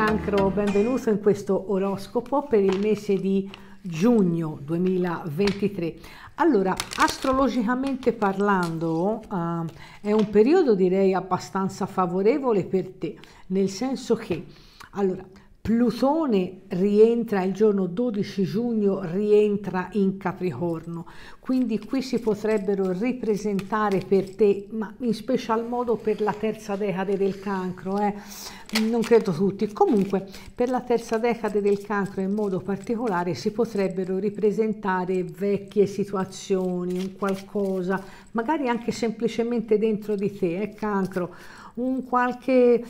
Cancro, benvenuto in questo oroscopo per il mese di giugno 2023. Allora, astrologicamente parlando, è un periodo direi abbastanza favorevole per te, nel senso che, allora, Plutone rientra il giorno 12 giugno, rientra in Capricorno, quindi qui si potrebbero ripresentare per te, ma in special modo per la terza decade del Cancro, non credo tutti, comunque per la terza decade del Cancro in modo particolare si potrebbero ripresentare vecchie situazioni, un qualcosa, magari anche semplicemente dentro di te, Cancro, un qualche...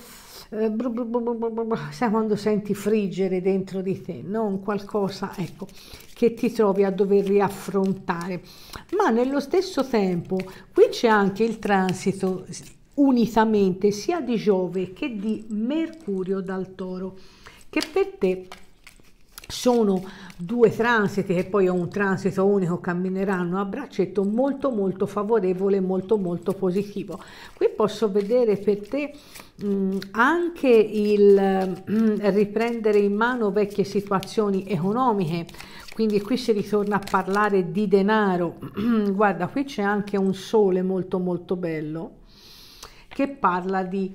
sai quando senti friggere dentro di te, non qualcosa, ecco, che ti trovi a dover riaffrontare, ma nello stesso tempo qui c'è anche il transito unitamente sia di Giove che di Mercurio dal Toro, che per te sono due transiti che poi a un transito unico cammineranno a braccetto molto molto favorevole, molto molto positivo. Qui posso vedere per te anche il riprendere in mano vecchie situazioni economiche, quindi qui si ritorna a parlare di denaro. Guarda, qui c'è anche un sole molto molto bello che parla di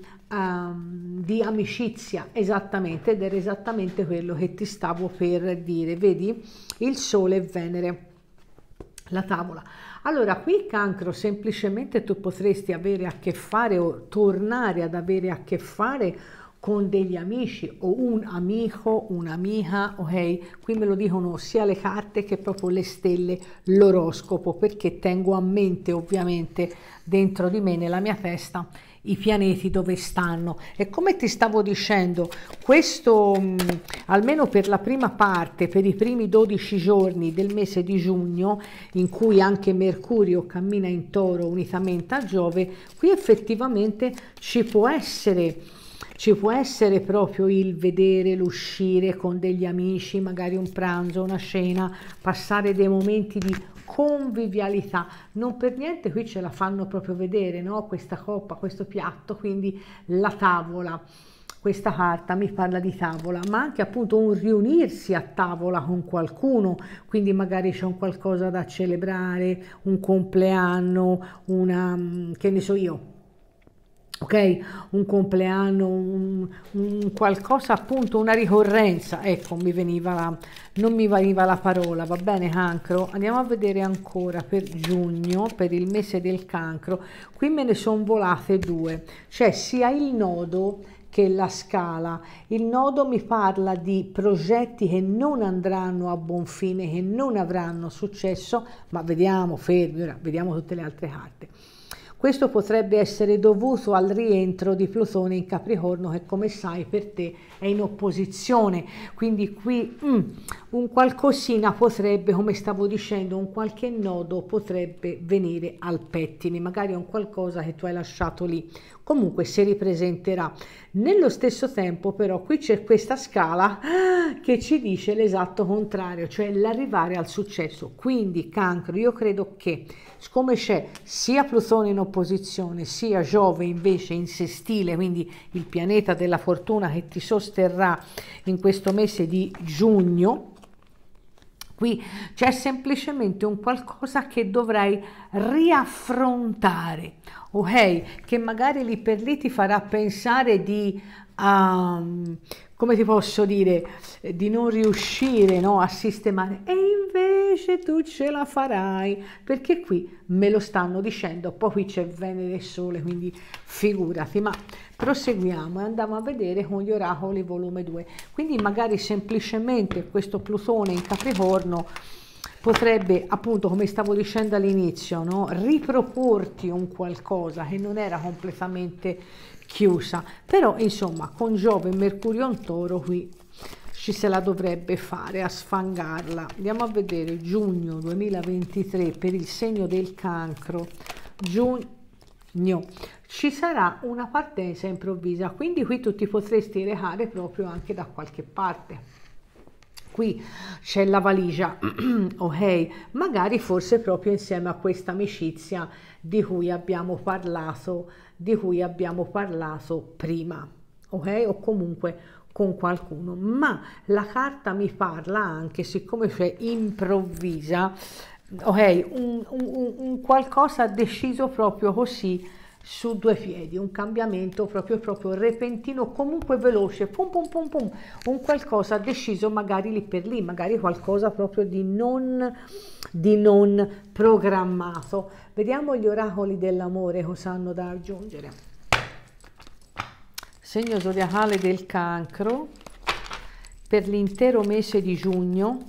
amicizia, esattamente, ed era esattamente quello che ti stavo per dire, vedi? Il Sole e Venere, la tavola. Allora, qui Cancro, semplicemente tu potresti avere a che fare o tornare ad avere a che fare con degli amici o un amico, un'amica, ok? Qui me lo dicono sia le carte che proprio le stelle, l'oroscopo, perché tengo a mente ovviamente dentro di me, nella mia testa, i pianeti dove stanno. E come ti stavo dicendo, questo almeno per la prima parte, per i primi 12 giorni del mese di giugno, in cui anche Mercurio cammina in Toro unitamente a Giove, qui effettivamente ci può essere proprio il vedere, l'uscire con degli amici, magari un pranzo, una cena, passare dei momenti di convivialità. Non per niente qui ce la fanno proprio vedere, no? Questa coppa, questo piatto, quindi la tavola. Questa carta mi parla di tavola, ma anche appunto un riunirsi a tavola con qualcuno, quindi magari c'è un qualcosa da celebrare, un compleanno, una, che ne so io, ok, un compleanno, un qualcosa appunto, una ricorrenza, ecco, non mi veniva la parola, va bene Cancro? Andiamo a vedere ancora per giugno, per il mese del Cancro. Qui me ne sono volate due, cioè sia il nodo che la scala. Il nodo mi parla di progetti che non andranno a buon fine, che non avranno successo, ma vediamo, fermi, ora vediamo tutte le altre carte. Questo potrebbe essere dovuto al rientro di Plutone in Capricorno, che come sai per te è in opposizione, quindi qui un qualcosina potrebbe, come stavo dicendo, un qualche nodo potrebbe venire al pettine, magari un qualcosa che tu hai lasciato lì, comunque si ripresenterà. Nello stesso tempo però qui c'è questa scala che ci dice l'esatto contrario, cioè l'arrivare al successo. Quindi Cancro, io credo che siccome c'è sia Plutone in opposizione sia Giove invece in sestile, quindi il pianeta della fortuna che ti sosterrà in questo mese di giugno, qui c'è semplicemente un qualcosa che dovrai riaffrontare, ok? Che magari lì per lì ti farà pensare di, come ti posso dire, di non riuscire, no, a sistemare, e invece tu ce la farai, perché qui me lo stanno dicendo. Poi qui c'è Venere e Sole, quindi figurati, ma proseguiamo e andiamo a vedere con gli oracoli volume 2. Quindi magari semplicemente questo Plutone in Capricorno potrebbe, appunto, come stavo dicendo all'inizio, no, riproporti un qualcosa che non era completamente chiusa, però insomma con Giove e Mercurio in Toro qui ci se la dovrebbe fare a sfangarla. Andiamo a vedere giugno 2023 per il segno del Cancro. Giugno ci sarà una partenza improvvisa, quindi qui tu ti potresti recare proprio anche da qualche parte. Qui c'è la valigia, ok, magari forse proprio insieme a questa amicizia di cui abbiamo parlato prima, ok, o comunque con qualcuno, ma la carta mi parla anche, siccome c'è improvvisa, ok, un qualcosa deciso proprio così su due piedi, un cambiamento proprio repentino, comunque veloce, pum pum pum pum, un qualcosa deciso magari lì per lì, magari qualcosa proprio di non programmato. Vediamo gli oracoli dell'amore cosa hanno da aggiungere. Segno zodiacale del Cancro per l'intero mese di giugno.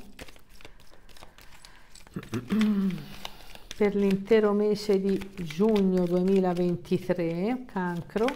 Per l'intero mese di giugno 2023, Cancro.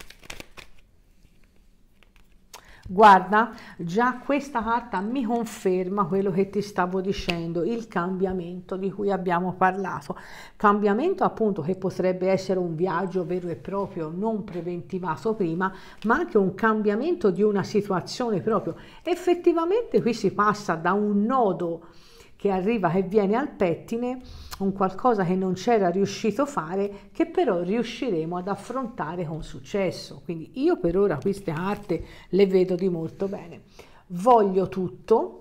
Guarda, già questa carta mi conferma quello che ti stavo dicendo, il cambiamento di cui abbiamo parlato. Cambiamento appunto che potrebbe essere un viaggio vero e proprio, non preventivato prima, ma anche un cambiamento di una situazione proprio. Effettivamente qui si passa da un nodo che arriva, che viene al pettine, un qualcosa che non c'era riuscito a fare, che però riusciremo ad affrontare con successo. Quindi io per ora queste carte le vedo di molto bene. Voglio tutto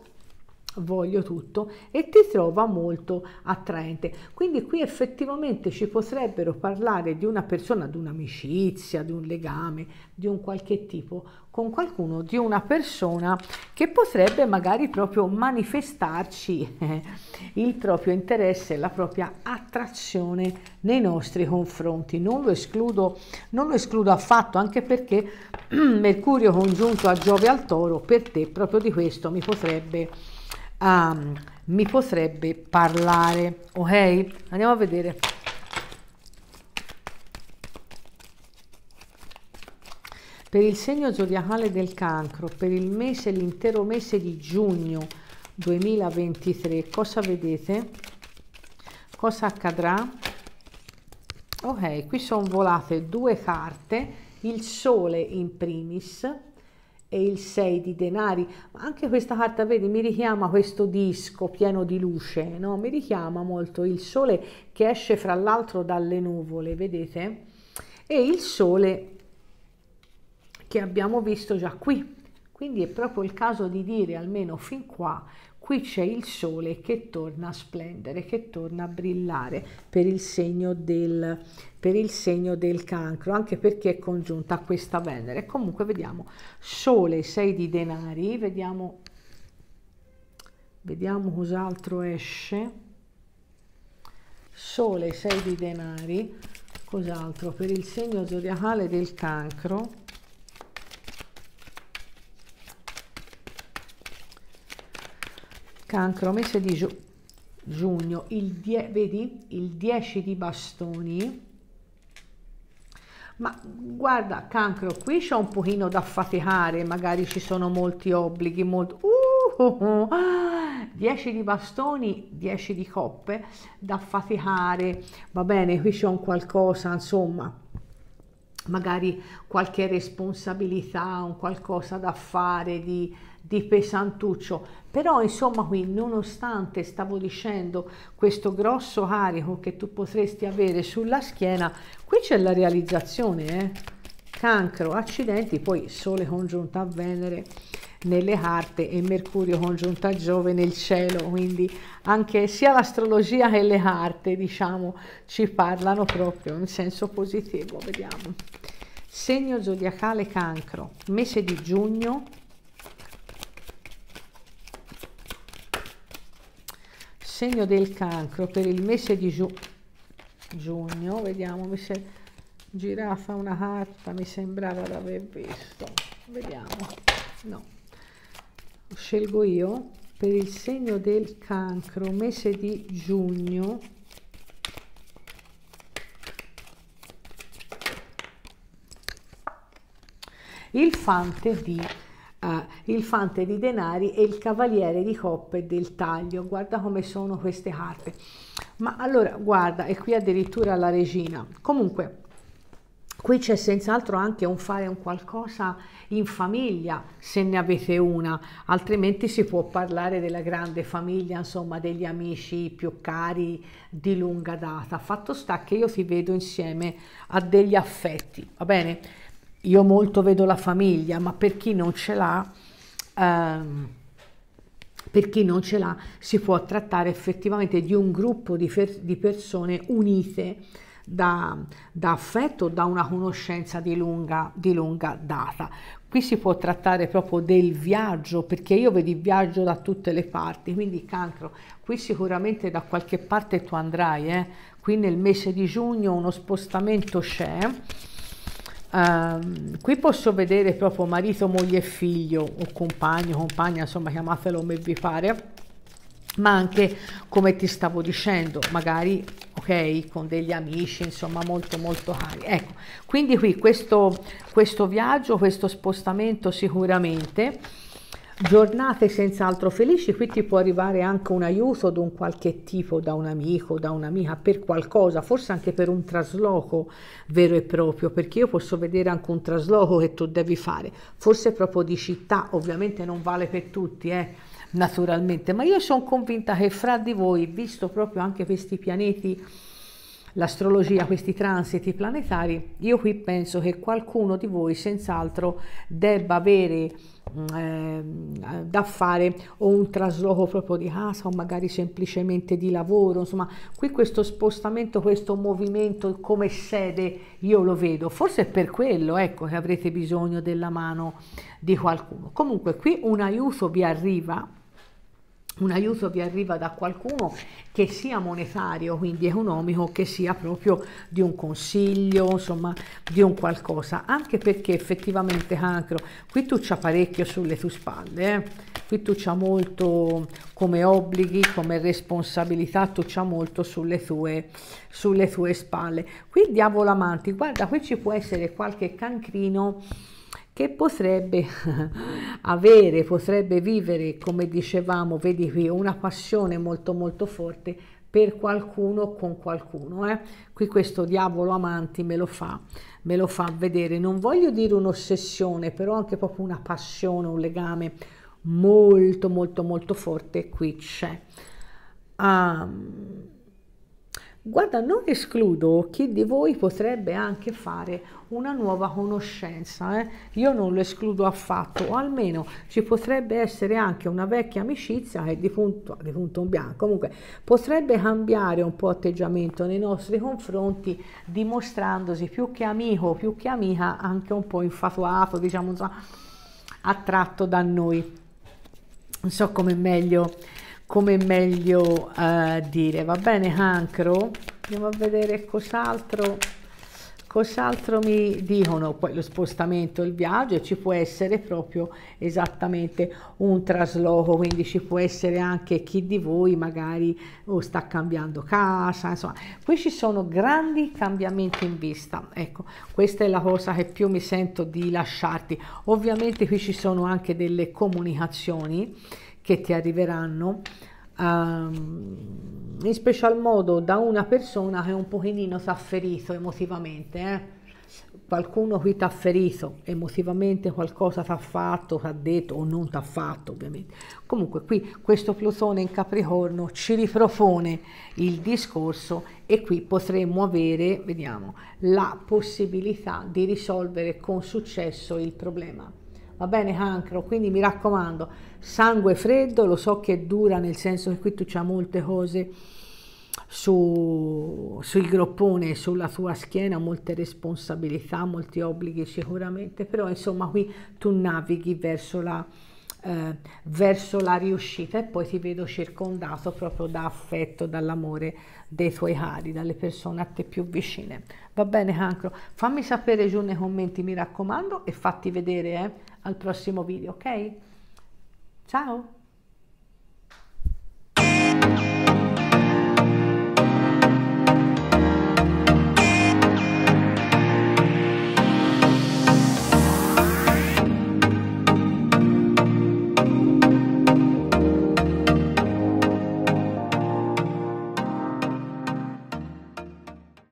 e ti trova molto attraente. Quindi qui effettivamente ci potrebbero parlare di una persona, di un'amicizia, di un legame, di un qualche tipo con qualcuno, di una persona che potrebbe magari proprio manifestarci il proprio interesse, la propria attrazione nei nostri confronti. Non lo escludo affatto, anche perché Mercurio congiunto a Giove al Toro per te proprio di questo mi potrebbe parlare. Ok, andiamo a vedere. Per il segno zodiacale del Cancro, per il mese, l'intero mese di giugno 2023, cosa vedete? Cosa accadrà? Ok, qui sono volate due carte, il Sole in primis e il 6 di denari. Ma anche questa carta, vedi, mi richiama questo disco pieno di luce, no? Mi richiama molto il Sole che esce fra l'altro dalle nuvole, vedete? E il Sole che abbiamo visto già qui, quindi è proprio il caso di dire, almeno fin qua, qui c'è il Sole che torna a splendere, che torna a brillare per il segno del Cancro, anche perché è congiunta a questa Venere. Comunque vediamo Sole 6 di denari, vediamo cos'altro esce. Sole 6 di denari, cos'altro per il segno zodiacale del Cancro. Cancro, mese di giugno, vedi il 10 di bastoni. Ma guarda, Cancro, qui c'è un pochino da faticare, magari ci sono molti obblighi, 10 di bastoni, 10 di coppe, da faticare, va bene, qui c'è un qualcosa, insomma, magari qualche responsabilità, un qualcosa da fare di pesantuccio, però insomma qui, nonostante stavo dicendo questo grosso carico che tu potresti avere sulla schiena, qui c'è la realizzazione, Cancro, accidenti, poi Sole congiunta a Venere nelle carte e Mercurio congiunta a Giove nel cielo, quindi anche sia l'astrologia che le carte, diciamo, ci parlano proprio in senso positivo. Vediamo. Segno zodiacale Cancro, mese di giugno. Segno del Cancro per il mese di giugno, vediamo, mi si è girata una carta, mi sembrava di aver visto, vediamo, no, scelgo io, per il segno del Cancro, mese di giugno, il Fante di denari e il Cavaliere di coppe del Taglio. Guarda come sono queste carte. Ma allora, guarda, e qui addirittura la regina. Comunque, qui c'è senz'altro anche un fare un qualcosa in famiglia, se ne avete una, altrimenti si può parlare della grande famiglia, insomma, degli amici più cari di lunga data. Fatto sta che io ti vedo insieme a degli affetti, va bene? io molto vedo la famiglia, ma per chi non ce l'ha, ehm, per chi non ce l'ha, si può trattare effettivamente di un gruppo di persone unite da affetto, da una conoscenza di lunga data. Qui si può trattare proprio del viaggio, perché io vedo il viaggio da tutte le parti, quindi Cancro, qui sicuramente da qualche parte tu andrai, qui nel mese di giugno uno spostamento c'è. Qui posso vedere proprio marito, moglie e figlio, o compagno, compagna, insomma chiamatelo come vi pare, ma anche come ti stavo dicendo, magari ok, con degli amici, insomma molto molto cari. Ecco, quindi qui questo viaggio, questo spostamento sicuramente, giornate senz'altro felici, qui ti può arrivare anche un aiuto da un qualche tipo, da un amico, da un'amica, per qualcosa, forse anche per un trasloco vero e proprio, perché io posso vedere anche un trasloco che tu devi fare, forse proprio di città, ovviamente non vale per tutti, naturalmente, ma io sono convinta che fra di voi, visto proprio anche questi pianeti, l'astrologia, questi transiti planetari, io qui penso che qualcuno di voi senz'altro debba avere da fare o un trasloco proprio di casa o magari semplicemente di lavoro, insomma qui questo spostamento, questo movimento come sede io lo vedo, forse è per quello, ecco, che avrete bisogno della mano di qualcuno. Comunque qui un aiuto vi arriva da qualcuno, che sia monetario, quindi economico, che sia proprio di un consiglio, insomma di un qualcosa, anche perché effettivamente Cancro, qui tu c'ha parecchio sulle tue spalle, qui tu c'ha molto come obblighi, come responsabilità, tu c'ha molto sulle tue spalle. Qui diavolo amanti, guarda, qui ci può essere qualche cancrino che potrebbe potrebbe vivere, come dicevamo, vedi qui, una passione molto molto forte per qualcuno o con qualcuno. Qui questo diavolo amanti me lo fa vedere, non voglio dire un'ossessione, però anche proprio una passione, un legame molto molto molto forte qui c'è. Guarda, non escludo chi di voi potrebbe anche fare una nuova conoscenza, io non lo escludo affatto, o almeno ci potrebbe essere anche una vecchia amicizia che di punto in bianco, comunque potrebbe cambiare un po' atteggiamento nei nostri confronti, dimostrandosi più che amico, più che amica, anche un po' infatuato, diciamo, attratto da noi. Non so come meglio dire. Va bene, Cancro? Andiamo a vedere cos'altro mi dicono. Poi lo spostamento, il viaggio, ci può essere proprio esattamente un trasloco, quindi ci può essere anche chi di voi magari sta cambiando casa, insomma qui ci sono grandi cambiamenti in vista. Ecco, questa è la cosa che più mi sento di lasciarti. Ovviamente qui ci sono anche delle comunicazioni che ti arriveranno, in special modo da una persona che un pochino ti ha ferito emotivamente, qualcuno qui ti ha ferito emotivamente, qualcosa ti ha fatto, ti ha detto o non ti ha fatto ovviamente. Comunque qui questo Plutone in Capricorno ci ripropone il discorso e qui potremmo avere, vediamo, la possibilità di risolvere con successo il problema. Va bene, Cancro? Quindi mi raccomando, sangue freddo, lo so che dura, nel senso che qui tu c'hai molte cose sul groppone, sulla tua schiena, molte responsabilità, molti obblighi sicuramente, però insomma qui tu navighi verso la riuscita e poi ti vedo circondato proprio da affetto, dall'amore dei tuoi cari, dalle persone a te più vicine. Va bene, Cancro? Fammi sapere giù nei commenti, mi raccomando, e fatti vedere al prossimo video, ok? Ciao!